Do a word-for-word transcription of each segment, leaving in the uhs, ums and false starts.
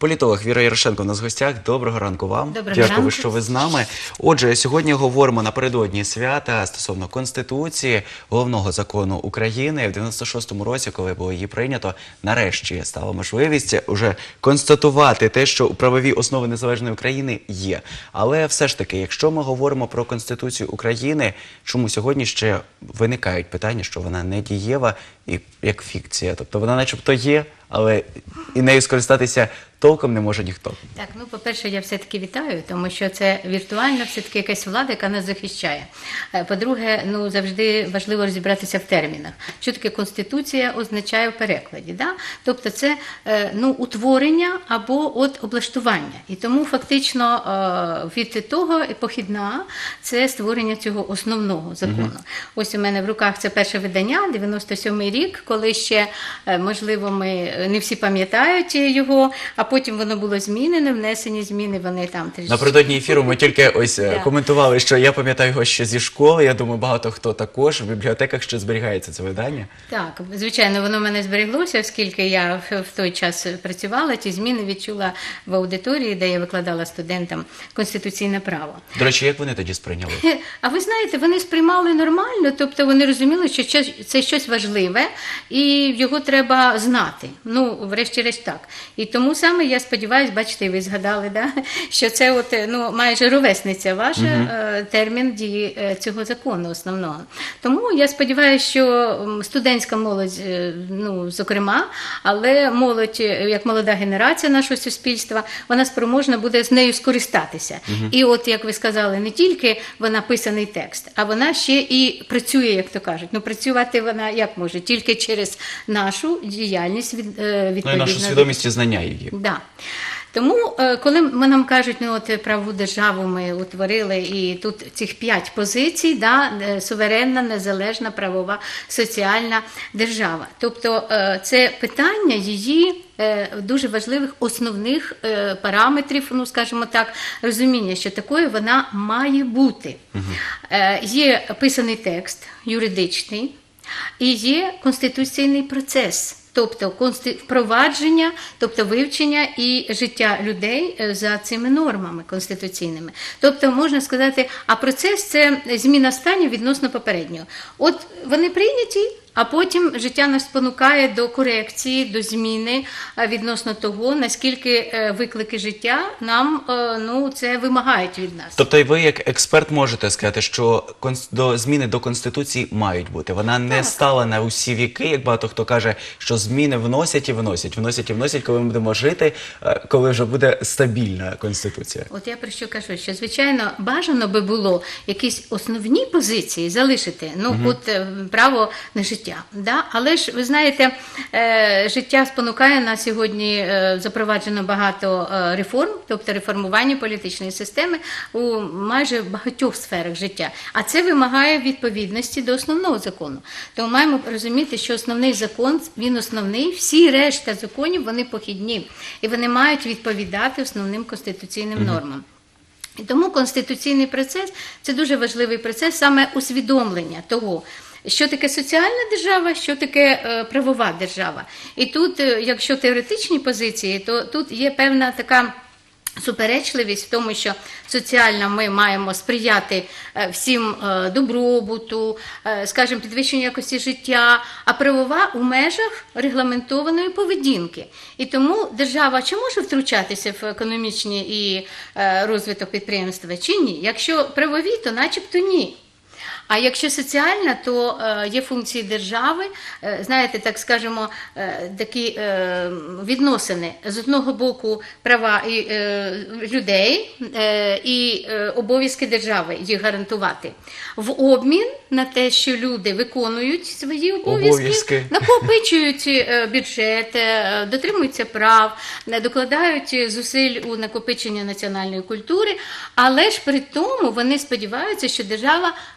Політолог Віра Ярошенко у нас в гостях. Доброго ранку вам. Доброго Дякую, ранку. що ви з нами. Отже, сьогодні говоримо напередодні свята стосовно Конституції, головного закону України. В дев'яносто шостому році, коли було її прийнято, нарешті стала можливість уже констатувати те, що правові основи незалежної України є. Але все ж таки, якщо ми говоримо про Конституцію України, чому сьогодні ще виникають питання, що вона не дієва і як фікція? Тобто вона начебто є, але і нею скористатися толком не може ніхто. Так, ну, по-перше, я все-таки вітаю, тому що це віртуальна все-таки якась влада, яка нас захищає. Е, По-друге, ну, завжди важливо розібратися в термінах. Що таке Конституція означає в перекладі, да? Тобто це, е, ну, утворення або от облаштування. І тому фактично е, від того і похідна – це створення цього основного закону. Угу. Ось у мене в руках це перше видання, дев'яносто сьомий рік, коли ще, е, можливо, ми не всі пам'ятають його, а потім воно було змінено, внесені зміни, вони там трішки. Напередодні ефіру ми тільки ось коментували, що я пам'ятаю його ще зі школи, я думаю, багато хто також, в бібліотеках ще зберігається це видання. Так, звичайно, воно в мене збереглося, оскільки я в той час працювала, ті зміни відчула в аудиторії, де я викладала студентам конституційне право. До речі, як вони тоді сприйняли? А ви знаєте, вони сприймали нормально, тобто вони розуміли, що це щось важливе і його треба знати. Ну, врешті-решт так. І тому саме я сподіваюся, бачите, ви згадали, да, що це от, ну, майже ровесниця ваша, uh-huh. термін дії цього закону основного. Тому я сподіваюся, що студентська молодь, ну, зокрема, але молодь, як молода генерація нашого суспільства, вона спроможна буде з нею скористатися. Uh-huh. І от, як ви сказали, не тільки вона писаний текст, а вона ще і працює, як то кажуть. Ну, працювати вона як може? Тільки через нашу діяльність відповідно. Ну, і нашу свідомість і знання її. Да. Тому, коли нам кажуть, ну, от правову державу ми утворили, і тут цих п'ять позицій, да, суверенна, незалежна, правова, соціальна держава. Тобто це питання її дуже важливих основних параметрів, ну, скажімо так, розуміння, що такою вона має бути. Угу. Є писаний текст, юридичний, і є конституційний процес. Тобто впровадження, тобто вивчення і життя людей за цими нормами конституційними. Тобто, можна сказати, а процес – це зміна станів відносно попереднього. От вони прийняті, а потім життя нас спонукає до корекції, до зміни відносно того, наскільки виклики життя нам, ну, це вимагають від нас. Тобто і ви, як експерт, можете сказати, що до зміни до Конституції мають бути. Вона не так. стала на усі віки, як багато хто каже, що зміни вносять і вносять, вносять і вносять, коли ми будемо жити, коли вже буде стабільна Конституція. От я про що кажу, що, звичайно, бажано би було якісь основні позиції залишити, ну, угу. от право на життя. Да? Але ж, ви знаєте, е, життя спонукає нас сьогодні, е, запроваджено багато е, реформ, тобто реформування політичної системи у майже багатьох сферах життя. А це вимагає відповідності до основного закону. Тому маємо розуміти, що основний закон, він основний, всі решта законів, вони похідні. І вони мають відповідати основним конституційним mm-hmm. нормам. І тому конституційний процес – це дуже важливий процес саме усвідомлення того, що таке соціальна держава, що таке е, правова держава. І тут, е, якщо теоретичні позиції, то тут є певна така суперечливість в тому, що соціально ми маємо сприяти е, всім е, добробуту, е, скажімо, підвищенню якості життя, а правова у межах регламентованої поведінки. І тому держава чи може втручатися в економічний і е, розвиток підприємства, чи ні? Якщо правові, то начебто ні. А якщо соціальна, то е, є функції держави, е, знаєте, так скажемо, е, такі е, відносини. З одного боку права і, е, людей е, і е, обов'язки держави їх гарантувати. В обмін на те, що люди виконують свої обов'язки, обов'язки. накопичують е, бюджет, е, дотримуються прав, е, докладають зусиль у накопичення національної культури, але ж при тому вони сподіваються, що держава в обмін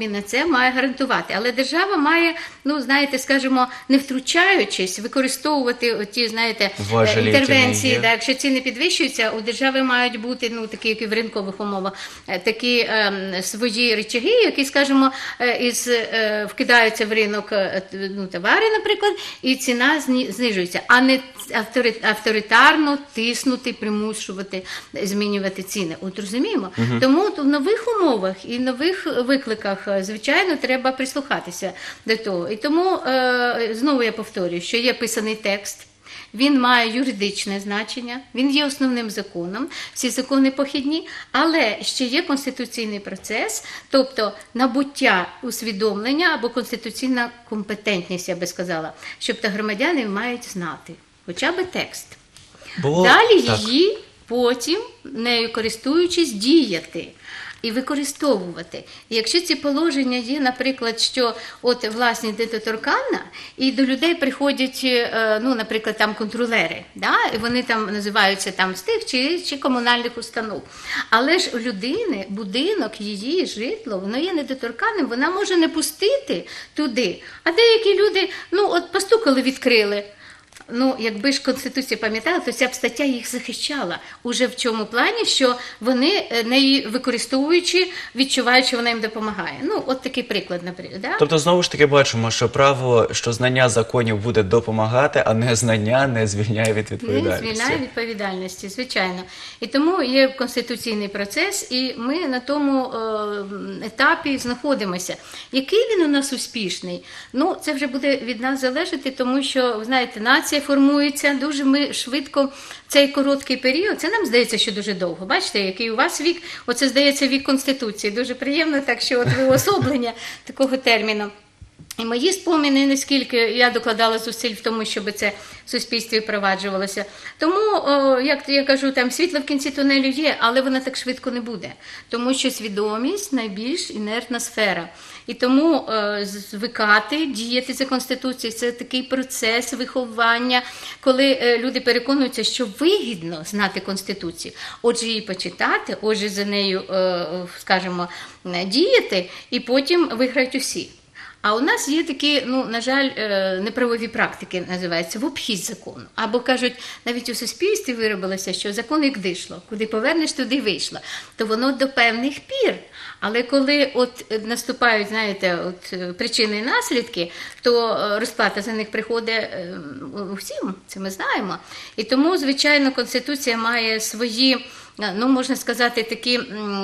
на це має гарантувати. Але держава має, ну знаєте, скажімо, не втручаючись, використовувати ті, знаєте, Важелі, інтервенції. які не є. Да, якщо ціни підвищуються, у держави мають бути, ну такі, як і в ринкових умовах, е, такі е, свої речаги, які, скажімо, е, із е, вкидаються в ринок е, ну, товари, наприклад, і ціна зні- знижується, а не автори- авторитарно тиснути, примушувати змінювати ціни. От розуміємо? Тому от в нових умовах і нових викликах, е, звичайно, треба прислухатися до того. І тому, е, знову я повторюю, що є писаний текст, він має юридичне значення, він є основним законом, всі закони похідні, але ще є конституційний процес, тобто набуття усвідомлення або конституційна компетентність, я би сказала, щоб та громадяни мають знати, хоча б текст. Бо- Далі так. її потім, нею користуючись, діяти і використовувати. І якщо ці положення є, наприклад, що от власність недоторканна, і до людей приходять, е, ну, наприклад, там контролери, да? І вони там називаються там з тих чи, чи комунальних установ. Але ж у людини будинок, її житло, воно є недоторканним, вона може не пустити туди. А деякі люди, ну, от постукали, відкрили. Ну, якби ж Конституція пам'ятала, то ця б стаття їх захищала. Уже в чому плані, що вони е, неї використовуючи, відчувають, що вона їм допомагає. Ну, от такий приклад, наприклад. Да? Тобто, знову ж таки, бачимо, що право, що знання законів буде допомагати, а не знання не звільняє від Не відповідальності. звільняє відповідальності, звичайно. І тому є конституційний процес, і ми на тому е, етапі знаходимося. Який він у нас успішний? Ну, це вже буде від нас залежати, тому що, ви знаєте, нація формується дуже ми швидко в цей короткий період. Це нам здається, що дуже довго. Бачите, який у вас вік? Оце, здається, вік Конституції. Дуже приємно, так що от ви уособлення такого терміну. І мої спомини, наскільки я докладала зусиль в тому, щоб це в суспільстві впроваджувалося. Тому, о, як я кажу, там світло в кінці тунелю є, але вона так швидко не буде. Тому що свідомість – найбільш інертна сфера. І тому е, звикати, діяти за Конституцією – це такий процес виховання, коли е, люди переконуються, що вигідно знати Конституцію. Отже, її почитати, отже, за нею, е, скажімо, діяти, і потім виграють усі. А у нас є такі, ну, на жаль, неправові практики, називаються, в обхід закону. Або, кажуть, навіть у суспільстві виробилося, що закон як дишло, куди повернеш, туди й вийшло. То воно до певних пір. Але коли от наступають, знаєте, от причини і наслідки, то розплата за них приходить усім, це ми знаємо. І тому, звичайно, Конституція має свої, ну, можна сказати, такі,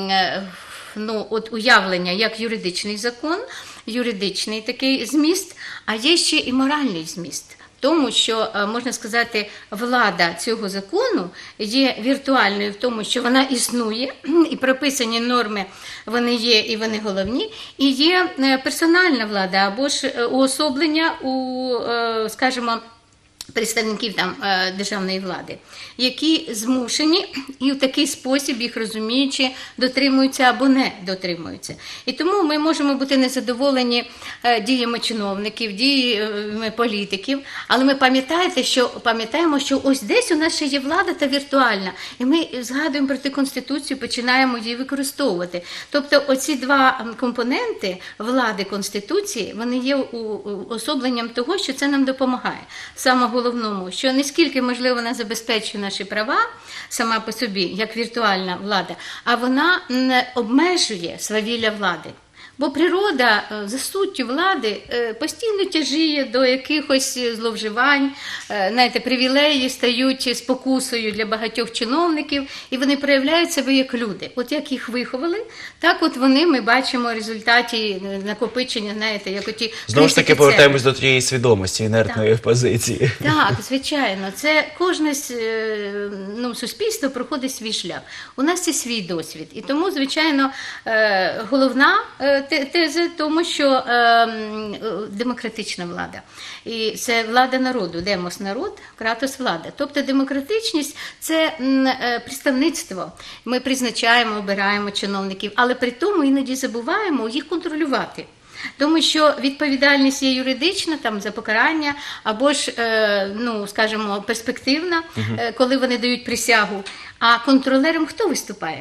ну, от уявлення, як юридичний закон, юридичний такий зміст, а є ще і моральний зміст. Тому що, можна сказати, влада цього закону є віртуальною в тому, що вона існує, і прописані норми, вони є і вони головні, і є персональна влада, або ж уособлення у, скажімо, представників там державної влади, які змушені і в такий спосіб, їх розуміючи, дотримуються або не дотримуються. І тому ми можемо бути незадоволені діями чиновників, діями політиків, але ми пам'ятаєте, що, пам'ятаємо, що ось десь у нас ще є влада та віртуальна, і ми згадуємо про ту Конституцію, починаємо її використовувати. Тобто оці два компоненти влади Конституції, вони є уособленням того, що це нам допомагає. Саме головному, що не скільки, можливо, вона забезпечує наші права сама по собі, як віртуальна влада, а вона не обмежує свавілля влади. Бо природа за суттю влади постійно тяжіє до якихось зловживань, знаєте, привілеї стають спокусою для багатьох чиновників, і вони проявляють себе як люди. От як їх виховали, так от вони, ми бачимо в результаті накопичення, знаєте, як оті... Знову ж таки повертаємось до тієї свідомості, інертної Так. позиції. Так, звичайно. Це кожне ну, суспільство проходить свій шлях. У нас це свій досвід. І тому, звичайно, головна теза тому, що демократична влада. І це влада народу, демос народ, кратос влада. Тобто демократичність – це представництво. Ми призначаємо, обираємо чиновників, але при тому іноді забуваємо їх контролювати. Тому що відповідальність є юридична, там, за покарання, або ж, е, ну, скажімо, перспективна, е, коли вони дають присягу. А контролером хто виступає?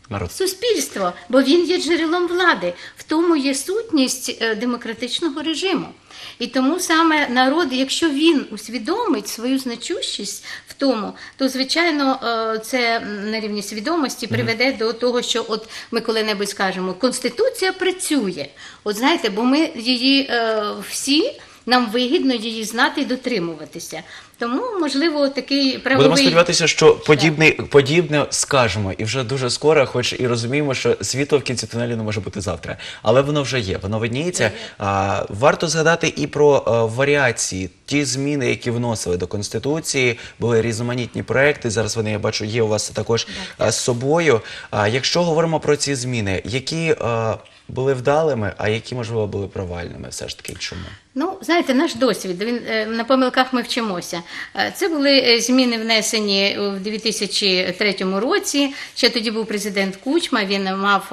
Народ. Суспільство, бо він є джерелом влади. В тому є сутність е, демократичного режиму. І тому саме народ, якщо він усвідомить свою значущість в тому, то, звичайно, е, це на рівні свідомості приведе mm-hmm. до того, що от ми коли-небудь скажемо, Конституція працює. От знаєте, бо ми її е, всі, нам вигідно її знати і дотримуватися. Тому, можливо, такий правовий... Будемо сподіватися, що подібне, подібне скажемо. І вже дуже скоро, хоч і розуміємо, що світло в кінці тунелю не може бути завтра. Але воно вже є, воно видніється. А, варто згадати і про а, варіації, ті зміни, які вносили до Конституції. Були різноманітні проекти, зараз вони, я бачу, є у вас також а, з собою. А, якщо говоримо про ці зміни, які а, були вдалими, а які, можливо, були провальними все ж таки, чому? Ну, знаєте, наш досвід, він, на помилках ми вчимося. Це були зміни внесені в дві тисячі третьому році, ще тоді був президент Кучма, він мав,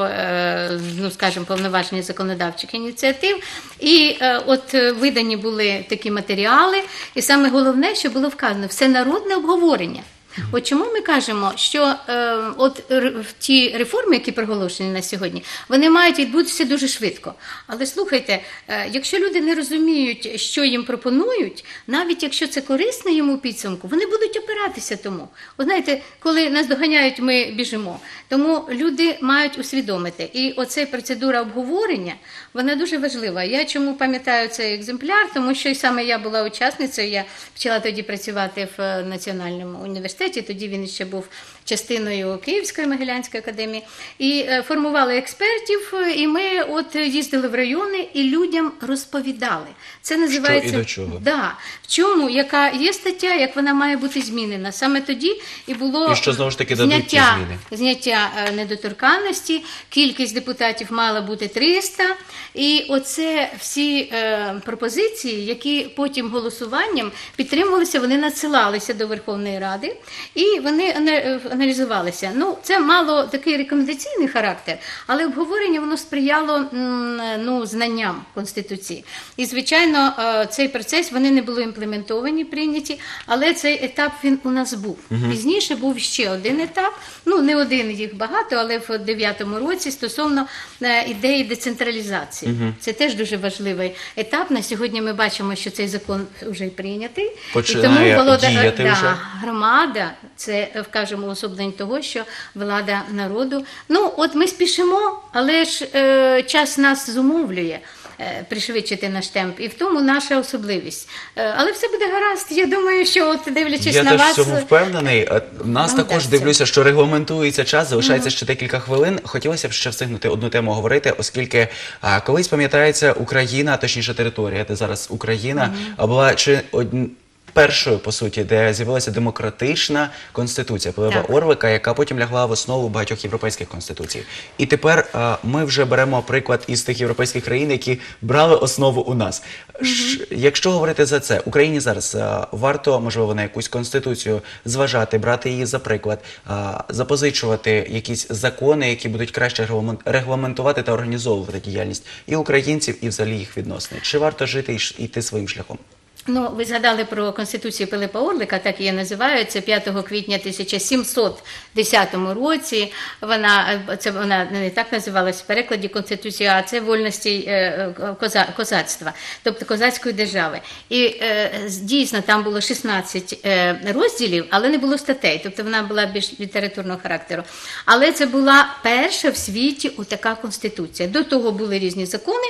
ну, скажімо, повноваження законодавчих ініціатив, і от видані були такі матеріали, і саме головне, що було вказано, всенародне обговорення. От чому ми кажемо, що е, от р, ті реформи, які проголошені на сьогодні, вони мають відбутися дуже швидко. Але слухайте, е, якщо люди не розуміють, що їм пропонують, навіть якщо це корисно йому підсумку, вони будуть опиратися тому. От знаєте, коли нас доганяють, ми біжимо. Тому люди мають усвідомити. І оця процедура обговорення, вона дуже важлива. Я чому пам'ятаю цей екземпляр, тому що і саме я була учасницею, я почала тоді працювати в Національному університеті, тоді він ще був частиною Київської Могилянської академії, і формували експертів, і ми от їздили в райони і людям розповідали. Це називається... Що і до чого? Да. В чому, яка є стаття, як вона має бути змінена. Саме тоді і було і що, знову ж таки, дадуть ті зняття, зміни? зняття недоторканності, кількість депутатів мала бути триста, і оце всі е, пропозиції, які потім голосуванням підтримувалися, вони надсилалися до Верховної Ради, і вони аналізувалися. Ну, це мало такий рекомендаційний характер, але обговорення воно сприяло ну, знанням Конституції. І, звичайно, цей процес, вони не були імплементовані, прийняті, але цей етап він у нас був. Угу. Пізніше був ще один етап, ну, не один, їх багато, але в дев'ятому році стосовно ідеї децентралізації. Угу. Це теж дуже важливий етап. На сьогодні ми бачимо, що цей закон вже прийнятий. Починає і тому волода... діяти да, вже. Громада, це, вкажемо, особливо того, що влада народу. Ну, от ми спішимо, але ж е, час нас зумовлює е, пришвидшити наш темп, і в тому наша особливість. Е, але все буде гаразд. Я думаю, що от дивлячись я на вас... Я теж в цьому впевнений. Нас також вдасться. Дивлюся, що регламентується час, залишається mm-hmm. ще декілька хвилин. Хотілося б ще встигнути одну тему говорити, оскільки а, колись, пам'ятається, Україна, точніше територія, де зараз Україна, mm-hmm. була чи одні... першою, по суті, де з'явилася демократична конституція Пилипа Орлика, яка потім лягла в основу багатьох європейських конституцій. І тепер а, ми вже беремо приклад із тих європейських країн, які брали основу у нас. Mm-hmm. Ш, якщо говорити за це, Україні зараз а, варто, можливо, на якусь конституцію зважати, брати її за приклад, а, запозичувати якісь закони, які будуть краще регламентувати та організовувати діяльність і українців, і взагалі їх відносини. Чи варто жити і йти своїм шляхом? Ну, ви згадали про Конституцію Пилипа Орлика, так її називають. Це п'ятого квітня тисяча сімсот десятому році. Вона, це вона не так називалась в перекладі Конституція, а це вольності коза, козацтва, тобто козацької держави. І е, дійсно там було шістнадцять розділів, але не було статей, тобто вона була більш літературного характеру. Але це була перша в світі отака Конституція. До того були різні закони.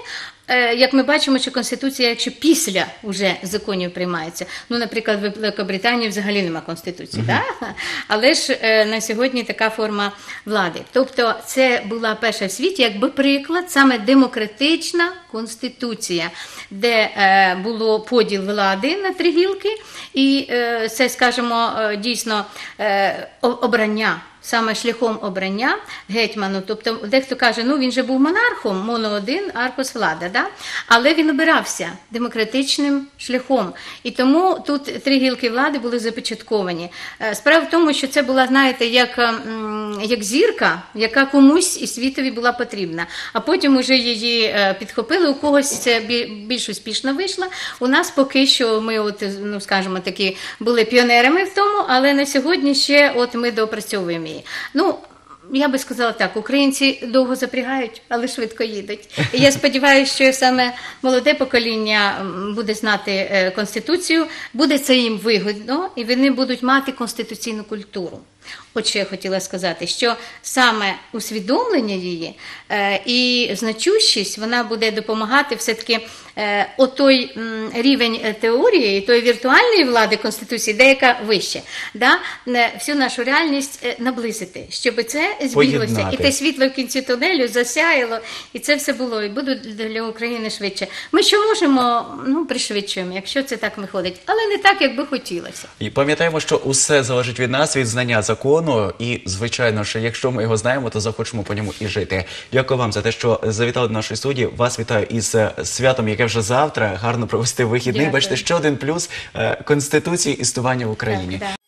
Як ми бачимо, що Конституція, якщо після вже законів приймається, ну, наприклад, в Великобританії взагалі нема Конституції, uh-huh. да? Але ж е, на сьогодні така форма влади. Тобто це була перша в світі, якби приклад, саме демократична Конституція, де е, було поділ влади на три гілки, і е, це, скажімо, дійсно е, обрання. Саме шляхом обрання гетьману, тобто дехто каже, ну він же був монархом, моно один, аркос влада, да? Але він обирався демократичним шляхом. І тому тут три гілки влади були започатковані. Справа в тому, що це була, знаєте, як, як зірка, яка комусь і світові була потрібна. А потім уже її підхопили, у когось це більш успішно вийшло. У нас поки що ми, от, ну, скажімо, такі були піонерами в тому, але на сьогодні ще от ми доопрацьовуємо. Ну, я би сказала так, українці довго запрягають, але швидко їдуть. І я сподіваюся, що саме молоде покоління м, буде знати е, Конституцію, буде це їм вигідно, і вони будуть мати конституційну культуру. От що я хотіла сказати, що саме усвідомлення її е, і значущість, вона буде допомагати все-таки е, отой м, рівень е, теорії, і тої віртуальної влади Конституції, деяка вище, да, е, всю нашу реальність е, наблизити, щоб це збіглося, Поєднати. і те світло в кінці тунелю засяяло, і це все було, і буде для України швидше. Ми що можемо, ну, пришвидшуємо, якщо це так виходить, але не так, як би хотілося. І пам'ятаємо, що усе залежить від нас, від знання закону. І, звичайно, що якщо ми його знаємо, то захочемо по ньому і жити. Дякую вам за те, що завітали до нашої студії. Вас вітаю із е, святом, яке вже завтра. Гарно провести вихідний. Дякую. Бачите, ще один плюс е, Конституції існування в Україні. Так, так.